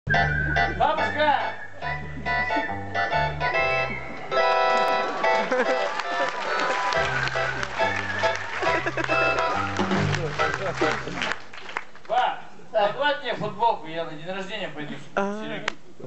Бабушка! Ба, погладь мне футболку, я на день рождения пойду. Сереги.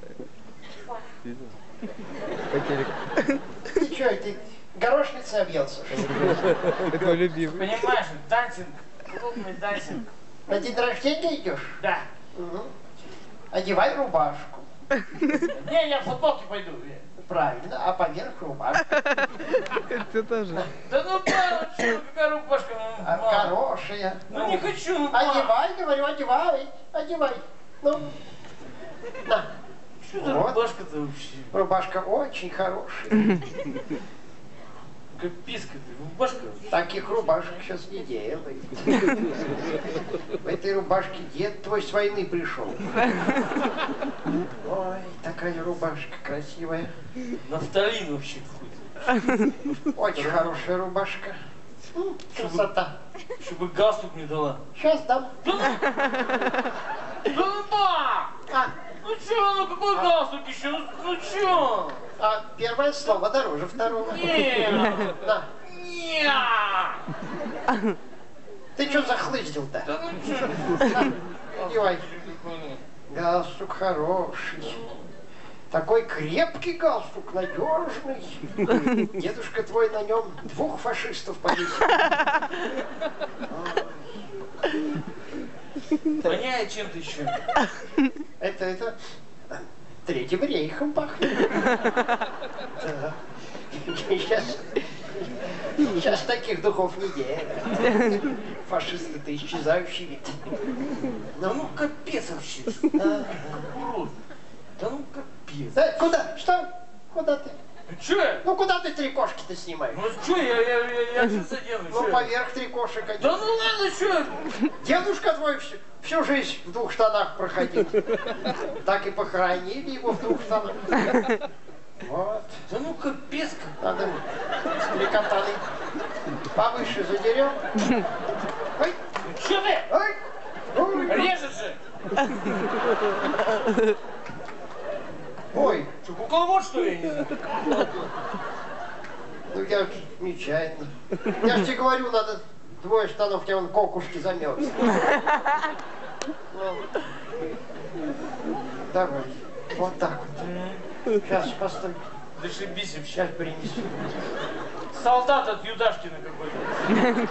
Ты что, ты горошницы объелся? Это мой любимый. Понимаешь, дансинг, клубный дансинг. На день рождения идешь? Да. Угу. Одевай рубашку. Не, я в футболке пойду. Правильно, а поверх рубашка. Ты тоже. Да ну да, что, какая рубашка? Хорошая. Ну не хочу, ну Одевай, говорю, одевай, одевай. Ну, на. Что за Вот. рубашка-то вообще? Рубашка очень хорошая. Как писка ты, рубашка. Таких рубашек сейчас не делают. В этой рубашке дед твой с войны пришел. Ой, такая рубашка красивая. Нафталин вообще какой-то. Очень хорошая рубашка. Красота. Чтобы галстук не дала. Сейчас дам. Да ну ба! Ну чё, ну какой галстук еще? Ну чё? А первое слово дороже второго. Нет! На. Нет! Ты что захлыстил-то? Да ну чё? Одевай. Галстук хороший. Такой крепкий галстук, надежный. Дедушка твой на нем 2 фашистов повесил. Воняет чем-то еще. Это Третьим рейхом пахнет. Да. Сейчас таких духов не делают. Фашисты-то исчезающий вид. Да ну капец вообще. Да. Урод. Да ну капец. Куда? Что? Куда ты? Чё? Ну куда ты трикошки-то снимаешь? Ну чё, я что делаю? Ну поверх трикошек одет. Да ну ладно, чё? Дедушка твой всю жизнь в 2 штанах проходил. Так и похоронили его в 2 штанах. Вот. Да ну капец как. Надо стрекотаны повыше задерем. Ой, Чё ты? ой, ой. Режет же! Ой, Что, кукловод что ли? Я не знаю. ну я ж нечаянно. Я ж тебе говорю, надо 2 штанов, тебе вон кокушки замерз. Ну, давай, вот так вот. Сейчас постой. Зашибись вообще. Сейчас принесу. Солдат от Юдашкина какой-то.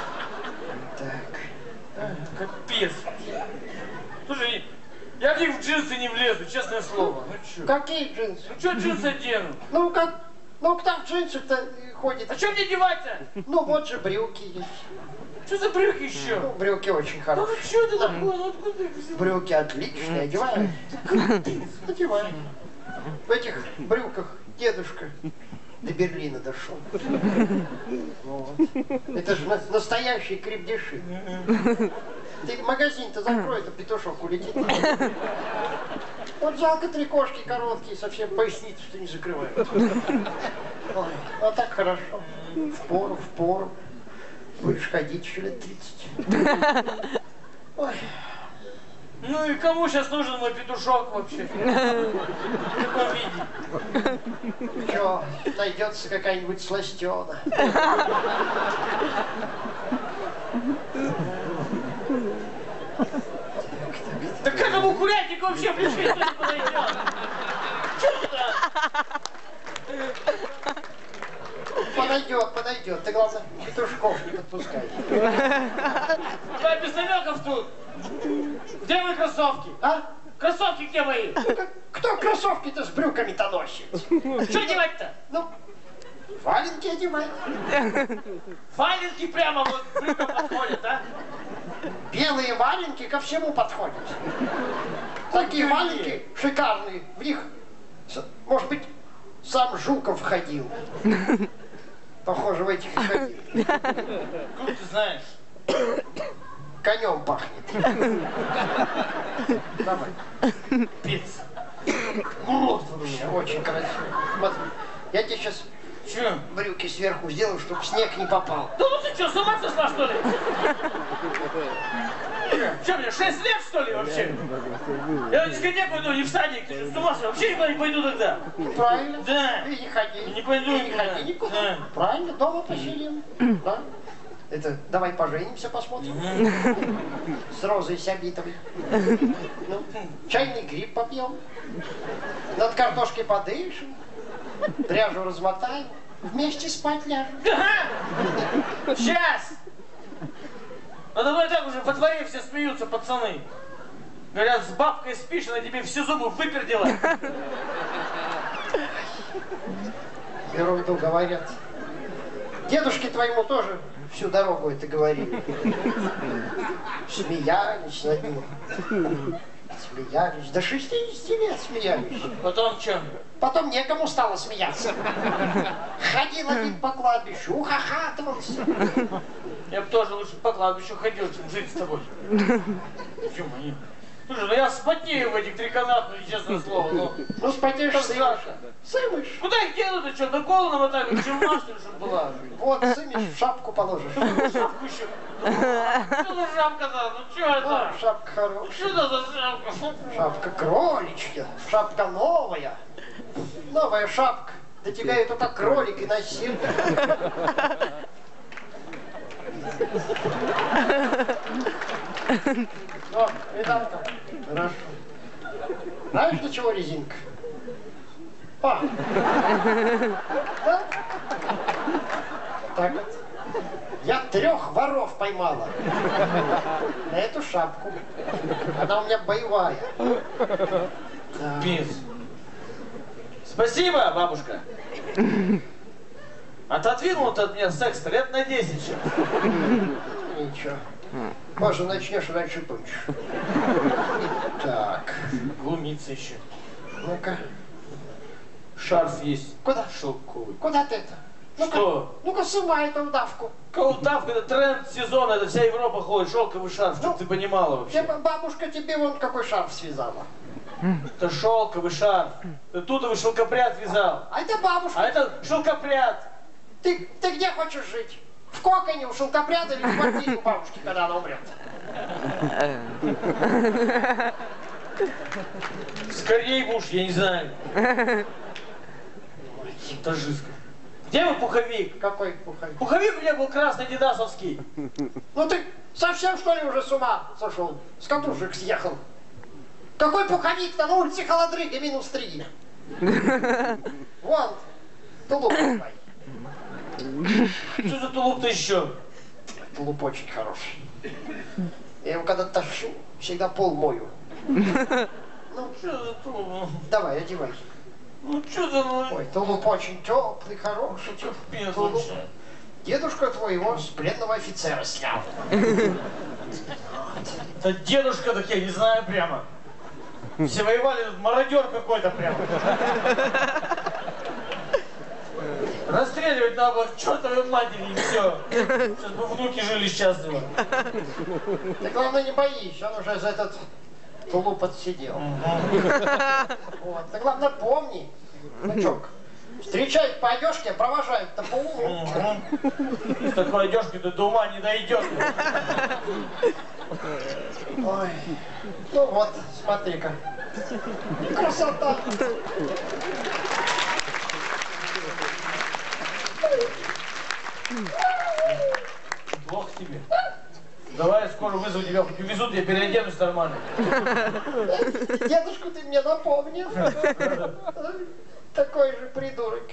Так. Капец. Слушай, я в них в джинсы не влезу, честное слово. Ну чё? Какие джинсы? Ну чё джинсы одену? Ну как? Ну кто в джинсах-то ходит? А чё мне девать-то? Ну вот же брюки есть. Что за брюки еще? Ну, брюки очень Да ну хорошие. чё ты такое? Ну откуда ты их взял? Брюки отличные, одеваешь? Одеваешь. В этих брюках дедушка до Берлина дошел. Вот. Это же настоящие крепдеши. Ты магазин-то закрой, это петушок улетит. Вот жалко трикошки короткие, совсем поясницу, что не закрывают. Ой, а так хорошо. В пору. Будешь ходить еще лет 30. Ой. Ну и кому сейчас нужен мой петушок вообще? В каком виде? Че, найдется какая-нибудь сластена. Да к этому курятнику вообще ближе никто не подойдет. Чё это? Подойдет. Ты, главное, петушков не подпускай. Да без намеков тут. Где мои кроссовки? А? Кроссовки где мои? Кто кроссовки-то с брюками-то носит? Что девать-то? Ну, валенки одевай. Валенки прямо вот к брюкам подходят, а? Белые валенки ко всему подходят. Такие валенки шикарные. В них, может быть, сам Жуков ходил. Похоже, в этих и ходил. Как ты знаешь? Конем пахнет. Давай. Пиц. Урод вообще, очень красиво. Смотри, я тебе сейчас Че? брюки сверху сделаю, чтобы снег не попал. Да ну ты что, с ума сошла, что ли? Что, мне 6 лет, что ли, вообще? Я на дискотеку иду, не в садик, ты что, с ума сошел? Вообще никуда не пойду тогда. Правильно. Да. И не ходи. Не пойду И не никуда. ходи никуда. Да. Правильно, дома посидим. Да? Это, давай поженимся, посмотрим. С Розой Сябитовой. Ну, чайный гриб попьем. Над картошкой подышим. Пряжу размотаем. Вместе спать ляжем. Ага. Сейчас. Надо мной так уже во дворе все смеются, пацаны. Говорят, с бабкой спишь, она тебе все зубы выпердела. Ерунду говорят. Дедушке твоему тоже всю дорогу это говорили. Смеялись над ним. Смеялись. До 60 лет смеялись. Потом что? Потом некому стало смеяться. Ходил один по кладбищу, ухахатывался. Я бы тоже лучше по кладбищу ходил, чем жить с тобой. Ё-моё. Слушай, ну я спотею в этих триконах, ну, честное слово, ну. Ну, спотеешь, Как сымешь. страшно. Сымешь. Куда их делают-то, что, на голову намотали, челма, что ли, чтобы была? Вот, сымешь, в шапку положишь. Шапку еще. Что за шапка-то? Ну что это? О, шапка хорошая. Что это за шапка? Шапка кроличья. Шапка новая. Новая шапка. Да тебя это так кролик и носил. О, Видалка. Хорошо. Знаешь, для чего резинка? А. Да? Так вот. Я 3 воров поймала на эту шапку. Она у меня боевая. Да. Пиз. Спасибо, бабушка. Отодвинул ты от меня секс лет на 10 еще. Ничего. Может, начнешь, раньше кончишь. Так. Глумиться еще. Ну-ка. Шарф есть. Куда? Шелковый. Куда ты это? Ну-ка, Что? ну-ка, сымай эту удавку. Колдавка, это тренд сезона, это вся Европа ходит, шелковый шарф, чтобы ты понимала вообще. Бабушка тебе вон какой шарф связала. Это шелковый шарф. Ты тутовый шелкопряд вязал. А это бабушка. А это шелкопряд. Ты где хочешь жить? В коконе, у шелкопряда или в квартире у бабушки, когда она умрет? Скорее бы уж, я не знаю. Монтажистка. Где вы пуховик? Какой пуховик? Пуховик у меня был красный дедасовский. Ну ты совсем, что ли, уже с ума сошел? С катушек съехал. Какой пуховик-то? На улице холодрыга -3. Вон, тулуп давай. Что за тулуп-то еще? Тулуп очень хороший. Я его когда тащу, всегда пол мою. Ну что за тулуп? Давай, одевай. Ну что за... Ой, тулуп очень теплый, хороший. Терпец Тулуп. вообще. Дедушка твоего с пленного офицера снял. Это дедушка, так я не знаю прямо. Все воевали, тут мародер какой-то прямо. Расстреливать надо было к чертовой матери и все. Сейчас бы внуки жили счастливо. Ты, главное, не боись, он уже за этот тулуп отсидел. Вот. Ты, главное, помни, внучок, встречают по одежке, а провожают-то по уму. С такой одежкой ты до ума не дойдешь. Ой. Ну вот, смотри-ка. Красота. Плохо тебе. Давай скоро вызову тебя, хоть увезут, я переоденусь нормально. Дедушку ты мне напомнил. Такой же придурок.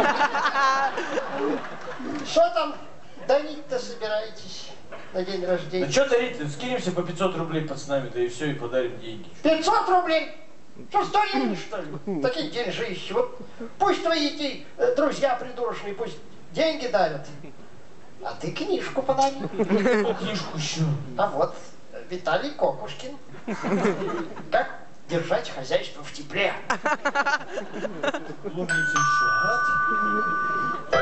Что там дарить-то собираетесь на день Ну рождения? что дарить? Скинемся по 500 рублей пацанами, да и все, и подарим деньги. 500 рублей? Что, старинный, что ли? Такие деньжищи. Вот пусть твои эти друзья придурочные, пусть деньги дарят. А ты книжку подари. Книжку еще. А вот Виталий Кокушкин. Как держать хозяйство в тепле. Глумиться еще.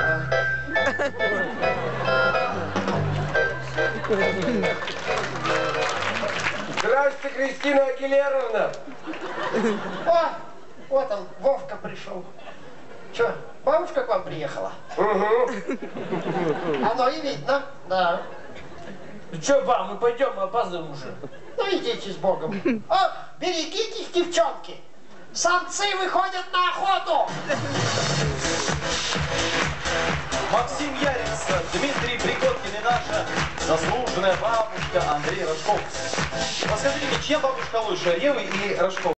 Здравствуйте, Кристина Акилеровна. О, вот он, Вовка пришел. Че, бабушка к вам приехала? Угу. Оно и видно, да. Ну что, ба, мы пойдем, мы опаздываем уже. Ну идите с Богом. О, берегитесь, девчонки. Самцы выходят на охоту. Максим Ярец, Дмитрий Прикоткин и наша заслуженная бабушка Андрей Рожков. Расскажите, чья бабушка лучше, Евы или Рожков?